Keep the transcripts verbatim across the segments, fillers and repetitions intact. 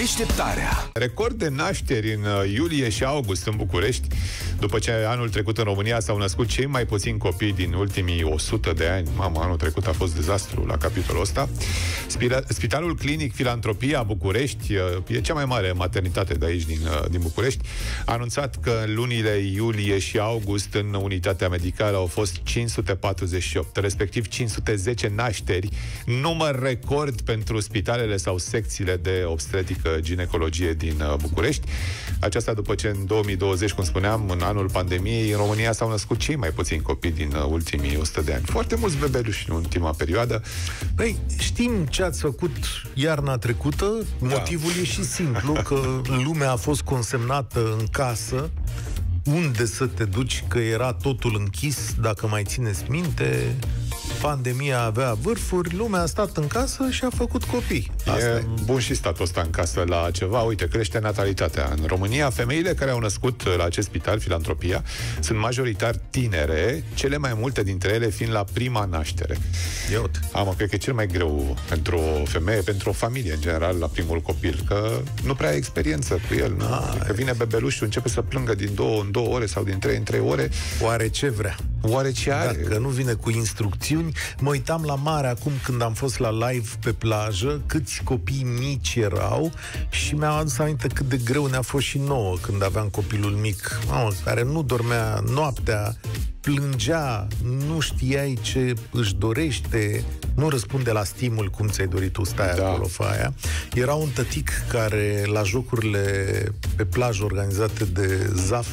Deșteptarea. Record de nașteri în iulie și august în București. După ce anul trecut în România s-au născut cei mai puțini copii din ultimii o sută de ani. Mamă, anul trecut a fost dezastru la capitolul ăsta. Spitalul Clinic Filantropia București, e cea mai mare maternitate de aici din, din București, a anunțat că în lunile iulie și august în unitatea medicală au fost cinci sute patruzeci și opt, respectiv cinci sute zece nașteri, număr record pentru spitalele sau secțiile de obstetrică ginecologie din București. Aceasta după ce în două mii douăzeci, cum spuneam, în anul pandemiei, în România s-au născut cei mai puțini copii din ultimii o sută de ani. Foarte mulți bebeluși în ultima perioadă. Păi, știm ce ați făcut iarna trecută. Motivul da. e și simplu, că lumea a fost consemnată în casă. Unde să te duci, că era totul închis, dacă mai țineți minte. Pandemia avea vârfuri, lumea a stat în casă și a făcut copii. Asta e bun și statul ăsta în casă la ceva. Uite, crește natalitatea. În România, femeile care au născut la acest spital, Filantropia, sunt majoritar tinere, cele mai multe dintre ele fiind la prima naștere. Iot. Am, cred că e cel mai greu pentru o femeie, pentru o familie, în general, la primul copil, că nu prea ai experiență cu el. Că vine bebelușul, începe să plângă din două în două ore sau din trei în trei ore. Oare ce vrea? Oare ce are? Dacă nu vine cu instrucțiuni. Mă uitam la mare acum când am fost la live pe plajă, câți copii mici erau și mi-am adus aminte cât de greu ne-a fost și nouă când aveam copilul mic, mamă, care nu dormea noaptea, plângea, nu știai ce își dorește, nu răspunde la stimul cum ți-ai dorit tu, stai da. acolo, fa aia. Era un tătic care la jocurile pe plajă organizate de Zaf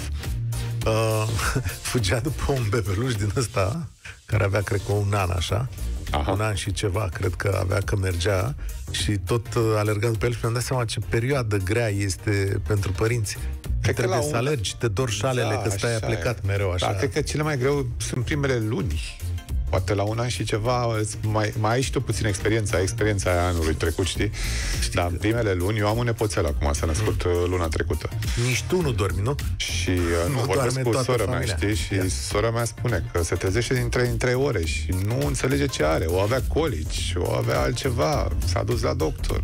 uh, fugea după un bebeluș din ăsta care avea, cred că, un an așa. Aha. Un an și ceva, cred că avea, că mergea și tot uh, alerga după el și mi-am dat seama ce perioadă grea este pentru părinți. Cred trebuie că să un... alergi, te dor șalele, da, că stai plecat e. mereu așa. Da, cred că cele mai greu sunt primele luni. Poate la un an și ceva mai, mai ai și tu puțin experiență, ai experiența aia anului trecut, știi? știi Dar în primele luni, eu am un nepoțel acum, s-a născut mm. luna trecută. Nici tu nu dormi, nu? Și nu, nu vorbesc cu sora mea, știi? Și Ia. sora mea spune că se trezește din trei în trei ore și nu înțelege ce are. O avea colici, o avea altceva, s-a dus la doctor.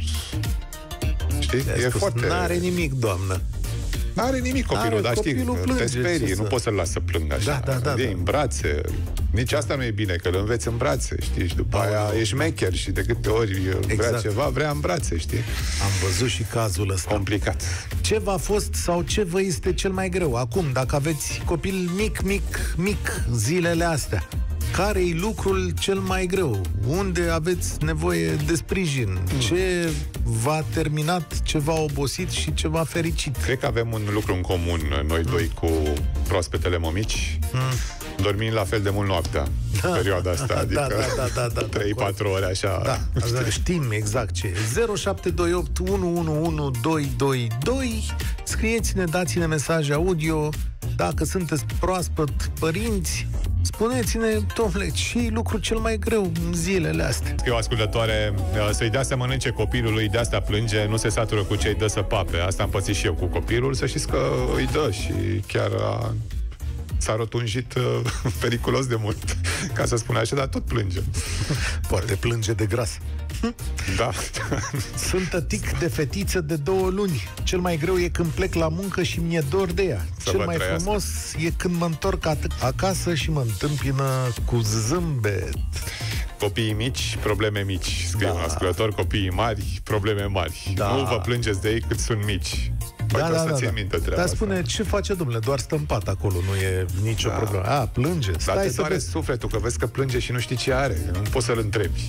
Știi? E, e foarte... N-are nimic, doamnă. N-are nimic copilul, are, dar știi, plânge, te sperii, nu poți să-l lași să plângă așa. Da, da, da, îl iei da. în brațe. Nici asta nu e bine, că îl înveți în brațe, știi? Și după aia oh, ești mecher și de câte ori exact. vrea ceva, vrea în brațe, știi? Am văzut și cazul ăsta. Complicat. Ce v-a fost sau ce vă este cel mai greu? Acum, dacă aveți copil mic, mic, mic, zilele astea, care e lucrul cel mai greu? Unde aveți nevoie de sprijin? Mm. Ce v-a terminat, ce v-a obosit și ce v-a fericit? Cred că avem un lucru în comun, noi mm. doi, cu proaspetele mămici. Mm. Dormim la fel de mult noaptea, da. perioada asta, adică da, da, da, da, da, trei patru ore așa. Da, știi? Știm exact ce e. zero șapte doi opt unu unu unu doi doi doi. Scrieți-ne, dați-ne mesaje audio. Dacă sunteți proaspăt părinți, spuneți-ne, domnule, ce-i lucru cel mai greu în zilele astea? E o ascultătoare, să-i dea să mănânce copilului, de asta plânge, nu se satură cu ce-i dă să pape. Asta am pățit și eu cu copilul, să știți că îi dă și chiar a... s-a rotunjit uh, periculos de mult, ca să spun așa, dar tot plânge. Poate plânge de gras. Da. Sunt tătic de fetiță de două luni. Cel mai greu e când plec la muncă și mi-e dor de ea. Să Cel mai trăiască. frumos e când mă întorc acasă și mă întâmpină cu zâmbet. Copiii mici, probleme mici. Scrie da. un ascultător, copiii mari, probleme mari. Da. Nu vă plângeți de ei cât sunt mici. Da, Poate da, o să da, țin da. minte treaba Dar spune, asta. ce face, domnule? Doar stă în pat acolo, nu e nicio da. problemă. A, plânge. Dar Stai te să doare vezi. sufletul, că vezi că plânge și nu știi ce are. Nu poți să-l întrebi.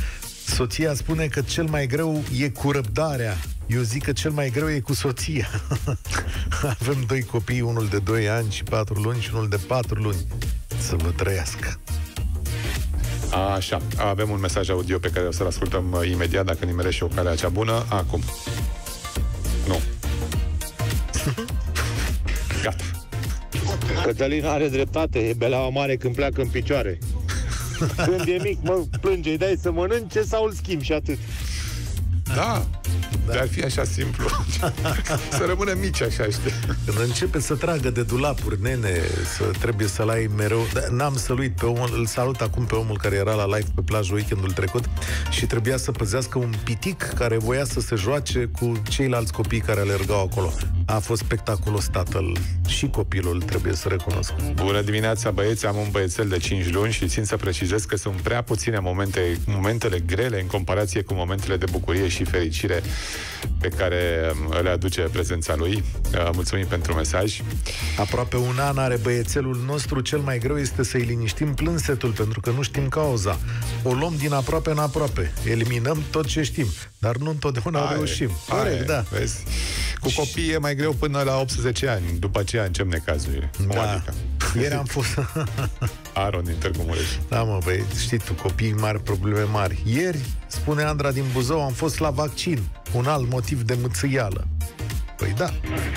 Soția spune că cel mai greu e cu răbdarea. Eu zic că cel mai greu e cu soția. Avem doi copii, unul de doi ani și patru luni și unul de patru luni. Să vă trăiască. Așa, avem un mesaj audio pe care o să-l ascultăm uh, imediat, dacă nimerește și o calea cea bună. Acum. Nu. Gata. Cătălin are dreptate, e beleaua mare când pleacă în picioare. Când e mic, mă plânge, îi dai să mănânce sau îl schimbi și atât. Da, Da. dar ar fi așa simplu. Să rămână mici așa, știi? Când începe să tragă de dulapuri, nene, să trebuie să-l ai mereu. N-am să-l uit pe omul, îl salut acum pe omul care era la live pe plajă weekendul trecut și trebuia să păzească un pitic care voia să se joace cu ceilalți copii care alergau acolo. A fost spectaculos tatăl și copilul, trebuie să recunosc. Bună dimineața, băieți, am un băiețel de cinci luni și țin să precizez că sunt prea puține momente, momentele grele în comparație cu momentele de bucurie și fericire pe care le aduce prezența lui. Mulțumim pentru mesaj. Aproape un an are băiețelul nostru, cel mai greu este să-i liniștim plânsetul, pentru că nu știm cauza. O luăm din aproape în aproape. Eliminăm tot ce știm, dar nu întotdeauna Aie, reușim. Corect, da. Vezi? Cu copii e mai greu până la optsprezece ani. După aceea încep necazurile. Da. Adică? Ieri am fost... Aron din Târgu Mureș. Da, mă, băi, știi tu, copii mari, probleme mari. Ieri, spune Andra din Buzău, am fost la vaccin. Un alt motiv de mâțâială. Păi da.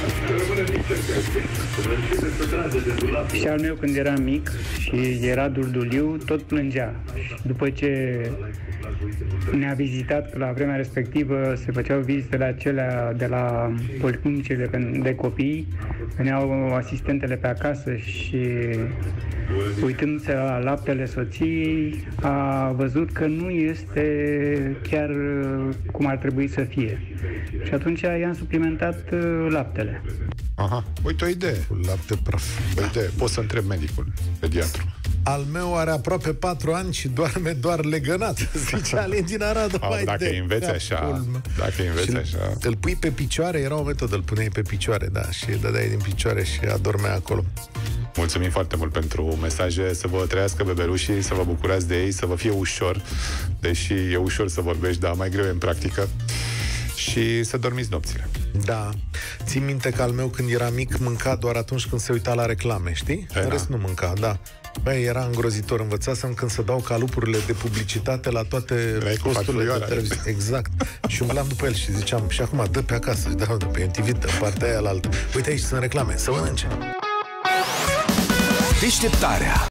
Și al meu, când era mic și era durduliu, tot plângea. După ce ne-a vizitat la vremea respectivă, se făceau vizitele acelea de la policlinicile de copii, veneau asistentele pe acasă și uitându-se la laptele soției, a văzut că nu este chiar cum ar trebui să fie. Și atunci i-am suplimentat laptele. Aha, uite o idee. Cu lapte praf. O idee. Poți să întreb medicul, pediatru. Al meu are aproape patru ani și doarme doar legănat. Zice Alin din Arad. Au, dacă îi înveți așa, dacă îi înveți așa... Îl pui pe picioare, era o metodă, îl puneai pe picioare, da, și îl dădeai din picioare și adormea acolo. Mulțumim foarte mult pentru mesaje, să vă trăiască bebelușii, să vă bucurați de ei, să vă fie ușor, deși e ușor să vorbești, dar mai greu e în practică, și să dormiți nopțile. Da. Țin minte că al meu, când era mic, mânca doar atunci când se uita la reclame, știi? În rest nu mânca, da. Băi, era îngrozitor. Învățasem când să dau calupurile de publicitate la toate posturile de televiziune. Exact. Și umblam după el și ziceam, și acum dă pe acasă, dă pe M T V, dă partea aia la altă. Uite, aici sunt reclame, să mănânce. Deșteptarea